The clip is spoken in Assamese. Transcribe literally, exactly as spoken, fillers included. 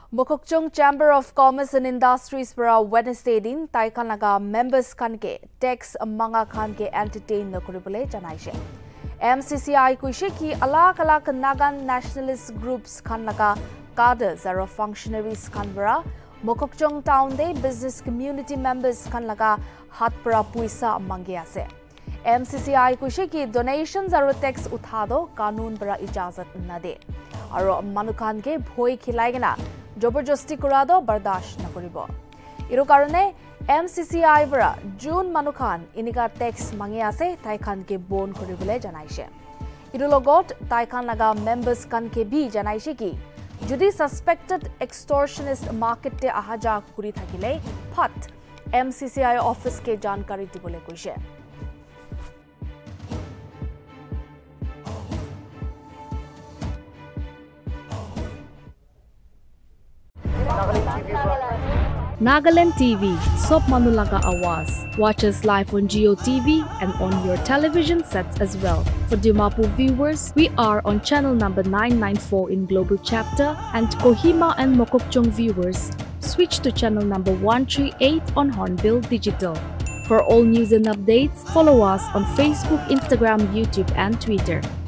Mokokchung Chamber of Commerce and Industries para Wednesday din taikan naga members kan ke tax manga kan ke entertain na kuribule janaishe. M C C I kuishe ki alak alak Naga Nationalist Groups kan naga cadres aro functionaries kan bara Mokokchung town de business community members kan naga hat para puisa mangi ase. M C C I kuishe ki donations aro tax uthado kanun para ijazat nade. Aro manukan ke bhoi khilai gena জবরদস্তি কৰাদো বৰদাস্ত নকৰিব ইৰো কাৰণে এমচিসিআই পৰা জুন মানুখান ইনিকা টেক্স মাঙি আছে তাইখান কে বন কৰিবলে জনাইছে ইৰো লগত তাইখান নাগা মেম্বাৰ্স কান কে বি জনাইছে কি যদি সাসপেক্টেড এক্সটৰ্শনিষ্ট মাৰ্কেটে আহা যা কৰি থাকিলে ফট এমচিসিআই অফিস কে জানকাৰী দিবলে কৈছে Nagaland T V, Sop Manulaga Awas. Watch us live on Geo T V and on your television sets as well. For Dimapur viewers, we are on channel number nine ninety-four in Global Chapter, and Kohima and Mokokchung viewers, switch to channel number one thirty-eight on Hornbill Digital. For all news and updates, follow us on Facebook, Instagram, YouTube and Twitter.